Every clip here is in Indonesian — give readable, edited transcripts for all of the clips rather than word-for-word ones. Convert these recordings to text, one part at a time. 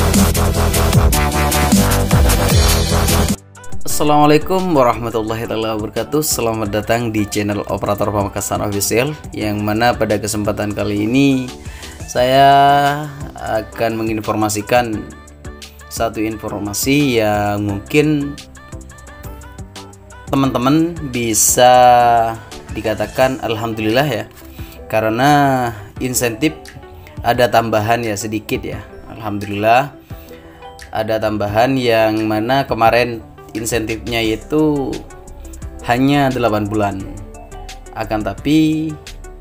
Assalamualaikum warahmatullahi wabarakatuh. Selamat datang di channel Operator Pamekasan Official, yang mana pada kesempatan kali ini saya akan menginformasikan satu informasi yang mungkin teman-teman bisa dikatakan alhamdulillah ya, karena insentif ada tambahan ya, sedikit ya. Alhamdulillah ada tambahan, yang mana kemarin insentifnya itu hanya 8 bulan, akan tapi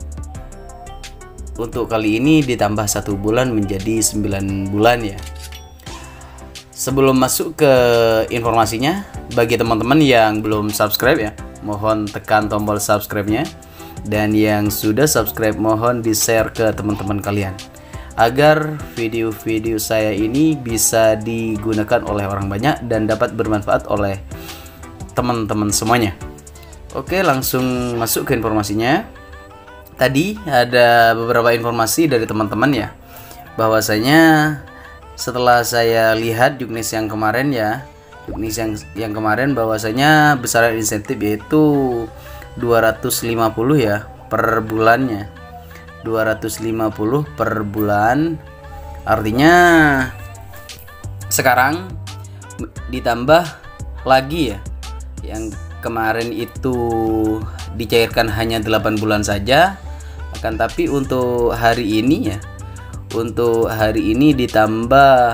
untuk kali ini ditambah 1 bulan menjadi 9 bulan ya. Sebelum masuk ke informasinya, bagi teman-teman yang belum subscribe ya, mohon tekan tombol subscribe-nya, dan yang sudah subscribe mohon di-share ke teman-teman kalian agar video-video saya ini bisa digunakan oleh orang banyak dan dapat bermanfaat oleh teman-teman semuanya. Oke, langsung masuk ke informasinya. Tadi ada beberapa informasi dari teman-teman ya, bahwasanya setelah saya lihat juknis yang kemarin ya, juknis yang kemarin bahwasanya besaran insentif yaitu 250 ya per bulannya. 250 per bulan, artinya sekarang ditambah lagi ya, yang kemarin itu dicairkan hanya 8 bulan saja, akan tapi untuk hari ini ya, untuk hari ini ditambah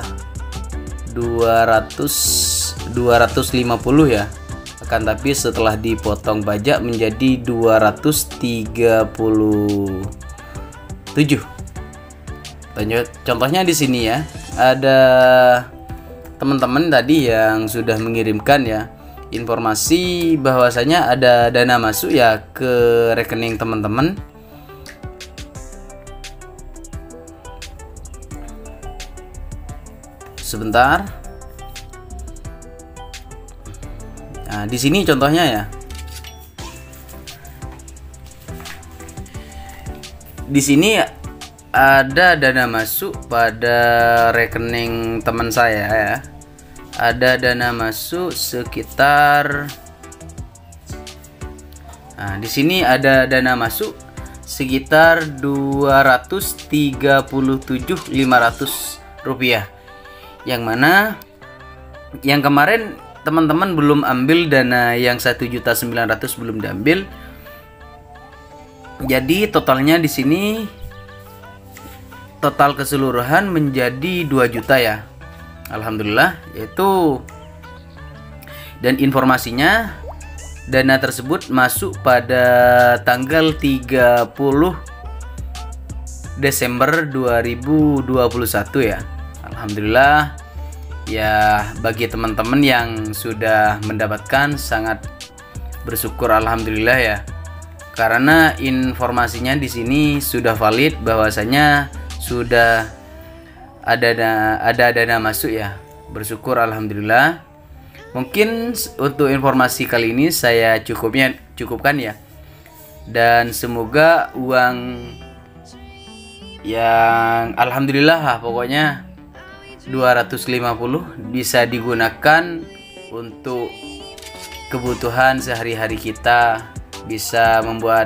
250 ya, akan tapi setelah dipotong pajak menjadi 237. Contohnya di sini ya, ada teman-teman tadi yang sudah mengirimkan ya informasi bahwasanya ada dana masuk ya ke rekening teman-teman. Sebentar. Nah, di sini contohnya ya. Di sini ada dana masuk pada rekening teman saya ya. Ada dana masuk sekitar, nah di sini ada dana masuk sekitar 237.500 rupiah, yang mana yang kemarin teman-teman belum ambil dana yang 1.900.000 belum diambil. Jadi totalnya di sini total keseluruhan menjadi 2 juta ya. Alhamdulillah, yaitu, dan informasinya dana tersebut masuk pada tanggal 30 Desember 2021 ya. Alhamdulillah ya, bagi teman-teman yang sudah mendapatkan sangat bersyukur alhamdulillah ya. Karena informasinya di sini sudah valid bahwasanya sudah ada dana masuk ya. Bersyukur alhamdulillah. Mungkin untuk informasi kali ini saya cukupkan ya. Dan semoga uang yang alhamdulillah lah, pokoknya 250 bisa digunakan untuk kebutuhan sehari-hari kita. Bisa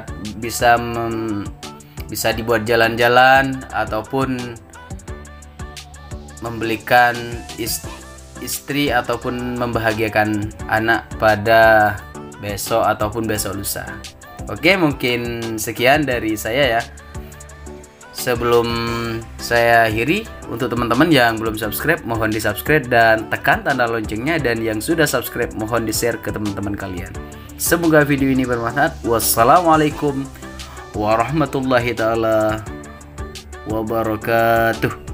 dibuat jalan-jalan ataupun membelikan istri ataupun membahagiakan anak pada besok ataupun besok lusa. Oke, mungkin sekian dari saya ya. Sebelum saya akhiri, untuk teman-teman yang belum subscribe mohon di subscribe dan tekan tanda loncengnya, dan yang sudah subscribe mohon di share ke teman-teman kalian. Semoga video ini bermanfaat. Wassalamualaikum warahmatullahi taala wabarakatuh.